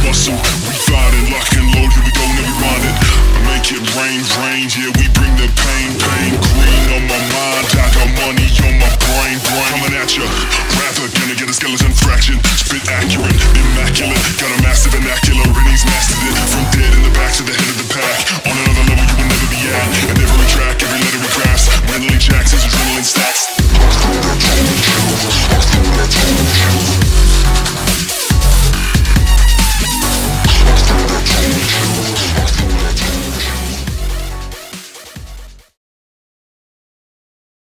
muscle. We fighting, lock and load, here we go, now we run it. Make it rain, rain, yeah, we bring the pain, pain. Green on my mind, I got money on my brain, brain. Coming at ya, rapper, gonna get a skeleton fraction. Spit accurate, immaculate, got a massive